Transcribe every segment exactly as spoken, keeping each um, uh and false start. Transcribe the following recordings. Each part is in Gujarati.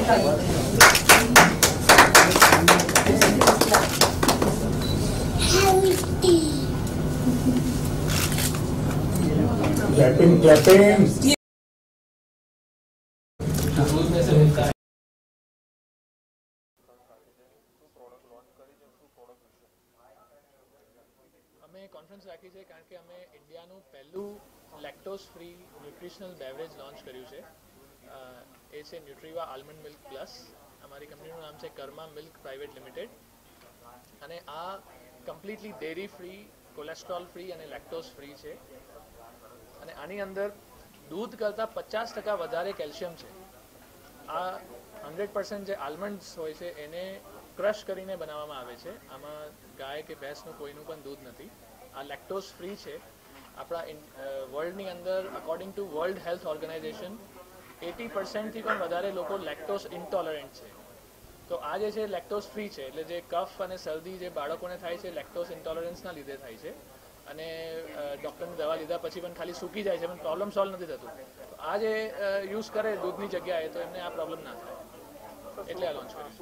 क्लैपिंग क्लैपिंग અમે કોન્ફરન્સ રાખી છે કારણ કે અમે ઇન્ડિયાનું પહેલું lactose free nutritional beverage launch કર્યું છે. એ છે ન્યુટ્રીવા આલમંડ મિલ્ક પ્લસ. અમારી કંપનીનું નામ છે કર્મા મિલ્ક પ્રાઇવેટ લિમિટેડ અને આ completely dairy free, cholesterol free અને લેક્ટોઝ ફ્રી છે અને આની અંદર દૂધ કરતાં પચાસ ટકા વધારે કેલ્શિયમ છે. આ હંડ્રેડ પર્સન્ટ જે આલમંડ્સ હોય છે એને ક્રશ કરીને બનાવવામાં આવે છે. આમાં ગાય કે ભેંસનું કોઈનું પણ દૂધ નથી. આ લેક્ટોઝ ફ્રી છે. આપણા વર્લ્ડની અંદર according to world health organization eighty પર્સન્ટથી પણ વધારે લોકો લેક્ટોઝ ઇન્ટોલરન્ટ છે. તો આ જે છે લેક્ટોઝ ફ્રી છે એટલે જે કફ અને શરદી જે બાળકોને થાય છે લેક્ટોઝ ઇન્ટોલરન્સના લીધે થાય છે અને ડૉક્ટરની દવા લીધા પછી પણ ખાલી સૂકી જાય છે પણ પ્રોબ્લેમ સોલ્વ નથી થતું. આ જે યુઝ કરે દૂધની જગ્યાએ તો એમને આ પ્રોબ્લેમ ના થાય એટલે આ લોન્ચ કર્યું.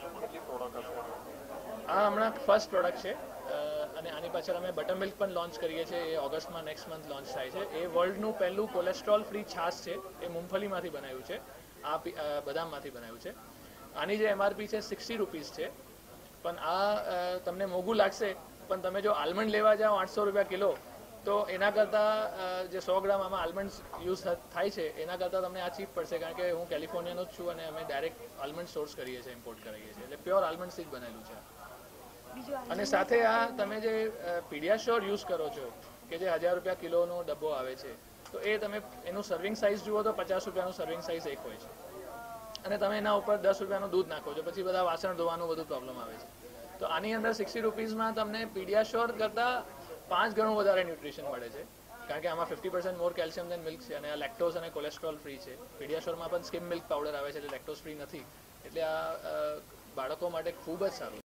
આ હમણાં ફર્સ્ટ પ્રોડક્ટ છે અને આની પાછળ અમે બટર મિલ્ક પણ લોન્ચ કરીએ છીએ. એ ઓગસ્ટમાં નેક્સ્ટ મંથ લોન્ચ થાય છે. એ વર્લ્ડનું પહેલું કોલેસ્ટ્રોલ ફ્રી છાશ છે. એ મૂંગફલીમાંથી બનાવ્યું છે, આ બદામમાંથી બનાવ્યું છે. આની જે એમઆરપી છે સિક્સટી રૂપીઝ છે પણ આ તમને મોંઘું લાગશે પણ તમે જો આલમંડ લેવા જાઓ આઠસો રૂપિયા કિલો તો એના કરતાં જે સો ગ્રામ આમાં આલમંડ યુઝ થાય છે એના કરતાં તમને આ ચીપ પડશે કારણ કે હું કેલિફોર્નિયાનો જ છું અને અમે ડાયરેક્ટ આલમંડ સોર્સ કરીએ છીએ, ઇમ્પોર્ટ કરીએ છીએ એટલે પ્યોર આલમંડથી જ બનેલું છે. અને સાથે આ તમે જે પીડિયાશ્યોર યુઝ કરો છો કે જે હજાર રૂપિયા કિલોનો ડબ્બો આવે છે તો એ તમે એનું સર્વિંગ સાઇઝ જુઓ તો પચાસ રૂપિયાનું સર્વિંગ સાઇઝ એક હોય છે અને તમે એના ઉપર દસ રૂપિયાનું દૂધ નાખો છો પછી બધા વાસણ ધોવાનું બધું પ્રોબ્લેમ આવે છે. તો આની અંદર સિક્સટી રૂપીઝમાં તમને પીડિયાશ્યોર કરતાં પાંચ ગણું વધારે ન્યુટ્રિશન મળે છે કારણ કે આમાં fifty percent more calcium than milk છે અને આ લેક્ટોઝ અને કોલેસ્ટ્રોલ ફ્રી છે. પીડિયાશ્યોરમાં પણ સ્કિમ મિલ્ક પાવડર આવે છે એટલે લેક્ટોઝ ફ્રી નથી એટલે આ બાળકો માટે ખૂબ જ સારું.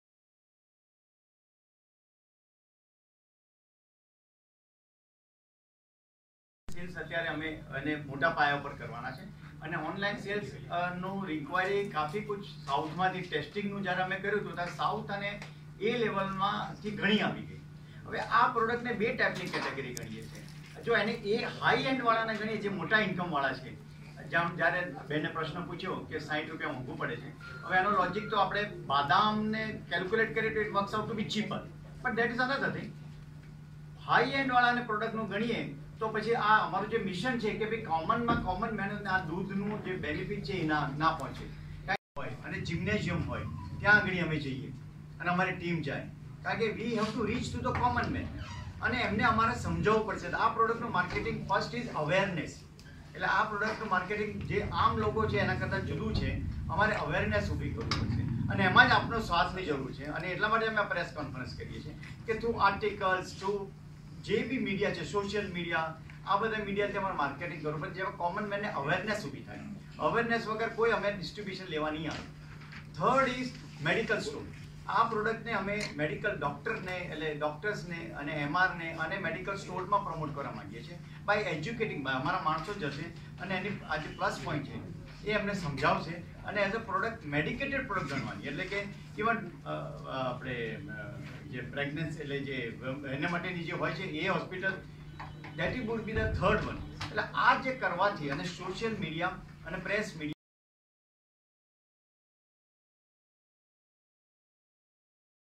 સેલ્સ અત્યારે અમે અને મોટા પાયા પર કરવાના છે અને ઓનલાઈન સેલ્સ નું રિક્વાયરી કાફી કુછ સાઉથમાંથી ટેસ્ટિંગનું જ્યારે અમે કર્યું હતું ત્યારે સાઉથ અને એ લેવલમાંથી ઘણી આવી ગઈ. હવે આ પ્રોડક્ટને બે ટાઈપની કેટેગરી ગણીએ છીએ. જો એને એ હાઈ એન્ડ વાળાને ગણીએ જે મોટા ઇન્કમ વાળા છે. જેમ જ્યારે બેને પ્રશ્ન પૂછ્યો કે સાઠ રૂપિયા મોંઘું પડે છે. હવે એનો લોજિક તો આપણે બાદામને કેલ્ક્યુલેટ કરીએ તો it works out to be cheaper but that is another thing. High end વાળાને પ્રોડક્ટનું ગણીએ તો પછી આ અમારું જે મિશન છે કે ભાઈ કોમનમાં કોમન મેનને આ દૂધનું જે બેનિફિટ છે એ ના ના પહોંચે હોય અને જિમ્નેશિયમ હોય ત્યાં આગળ અમે જઈએ અને અમારી ટીમ જાય કારણ કે we have to reach to the common man અને એમને અમારે સમજાવવું પડશે. આ પ્રોડક્ટનું માર્કેટિંગ ફર્સ્ટ ઇઝ અવેરનેસ. એટલે આ પ્રોડક્ટનું માર્કેટિંગ જે આમ લોકો છે એના કરતાં જુદું છે. અમારે અવેરનેસ ઊભી કરવું પડશે અને એમાં જ આપણો સ્વાસ્થની જરૂર છે અને એટલા માટે અમે પ્રેસ કોન્ફરન્સ કરીએ છીએ કે થ્રુ આર્ટિકલ્સ થ્રુ જે બી મીડિયા છે સોશિયલ મીડિયા આ બધા મીડિયાથી અમારે માર્કેટિંગ કરવું પણ જેમાં કોમન મેનને અવેરનેસ ઊભી થાય. અવેરનેસ વગર કોઈ અમે ડિસ્ટ્રીબ્યુશન લેવા નહીં આવે. Third is medical store. આ પ્રોડક્ટને અમે મેડિકલ ડોક્ટરને એટલે ડોક્ટર્સને અને એમઆરને અને મેડિકલ સ્ટોરમાં પ્રમોટ કરવા માંગીએ છીએ બાય એજ્યુકેટિંગ બાય અમારા માણસો જશે અને એની આ જે પ્લસ પોઈન્ટ છે એ અમને સમજાવશે અને as a product medicated product ગણવાની એટલે કે ઇવન આપણે જે પ્રેગ્નન્સી એટલે જે એના માટેની જે હોય છે એ hospital that would be the third one. એટલે આ જે કરવાથી અને સોશિયલ મીડિયા અને પ્રેસ મીડિયા